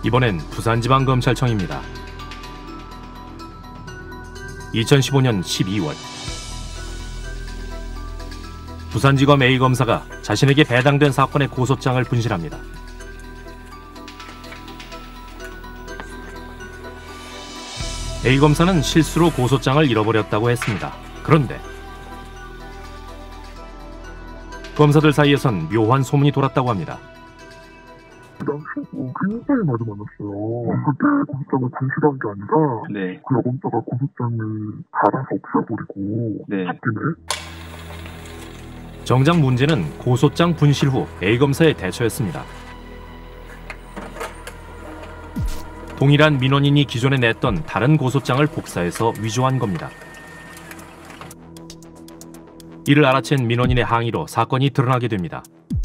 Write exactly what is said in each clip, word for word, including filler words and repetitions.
이번엔 부산지방검찰청입니다. 이천십오년 십이월 부산지검 A검사가 자신에게 배당된 사건의 고소장을 분실합니다. A검사는 실수로 고소장을 잃어버렸다고 했습니다. 그런데 검사들 사이에선 묘한 소문이 돌았다고 합니다. 그 당시 굉장히 많이 많았어요. 그때 고소장을 분실한 게 아니라 네. 그 여검사가 고소장을 갈아서 없애버리고 네. 바뀌네. 정작 문제는 고소장 분실 후 A검사의 대처였습니다. 동일한 민원인이 기존에 냈던 다른 고소장을 복사해서 위조한 겁니다. 이를 알아챈 민원인의 항의로 사건이 드러나게 됩니다.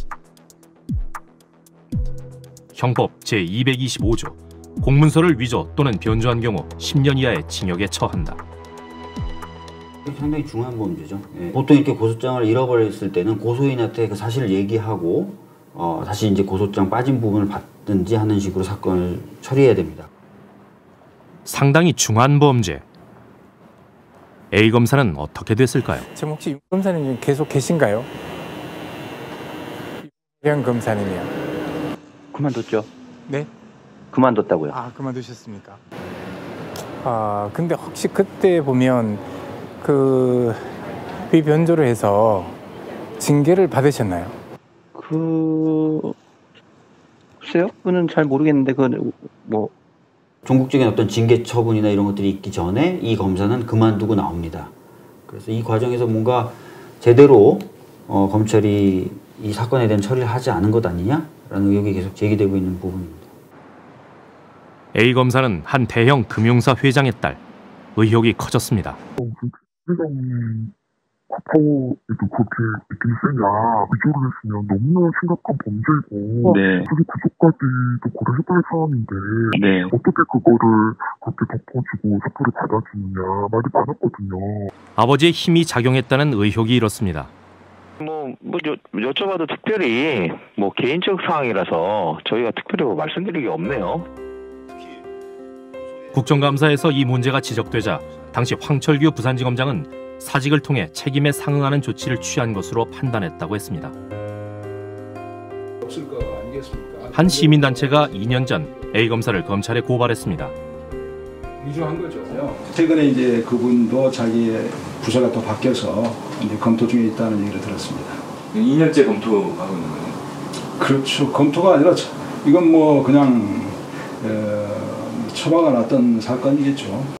형법 제이백이십오조 공문서를 위조 또는 변조한 경우 십 년 이하의 징역에 처한다. 상당히 중요한 범죄죠. 예. 보통 이렇게 고소장을 잃어버렸을 때는 고소인한테 그 사실을 얘기하고 어, 다시 이제 고소장 빠진 부분을 받든지 하는 식으로 사건을 처리해야 됩니다. 상당히 중한 범죄. A검사는 어떻게 됐을까요? 지금 혹시 윤 검사님 계속 계신가요? 윤 검사님이요. 그만뒀죠. 네? 그만뒀다고요. 아, 그만두셨습니까? 아, 근데 혹시 그때 보면 그 비변조를 해서 징계를 받으셨나요? 그... 글쎄요? 그거는 잘 모르겠는데 그건 뭐... 전국적인 어떤 징계 처분이나 이런 것들이 있기 전에 이 검사는 그만두고 나옵니다. 그래서 이 과정에서 뭔가 제대로 어, 검찰이 이 사건에 대한 처리를 하지 않은 것 아니냐라는 의혹이 계속 제기되고 있는 부분입니다. A검사는 한 대형 금융사 회장의 딸. 의혹이 커졌습니다. 회장이 과거에도 그렇게 느낌이 세냐, 위조를 했으면 너무나 심각한 범죄고 네. 그게 구속까지도 고려해볼 사안인데 네. 어떻게 그거를 그렇게 덮어주고 사표를 받아주느냐 말이 많았거든요. 아버지의 힘이 작용했다는 의혹이 이렇습니다. 뭐, 뭐 여, 여쭤봐도 특별히 뭐 개인적 사항이라서 저희가 특별히 뭐 말씀드릴 게 없네요. 국정감사에서 이 문제가 지적되자 당시 황철규 부산지검장은 사직을 통해 책임에 상응하는 조치를 취한 것으로 판단했다고 했습니다. 없을 거 아니겠습니까? 한 시민단체가 이 년 전 A검사를 검찰에 고발했습니다. 위조한 거죠. 최근에 이제 그분도 자기의 부서가 또 바뀌어서 이제 검토 중에 있다는 얘기를 들었습니다. 이 년째 검토하고 있는 거예요? 그렇죠. 검토가 아니라 이건 뭐 그냥 어, 처방을 놨던 사건이겠죠.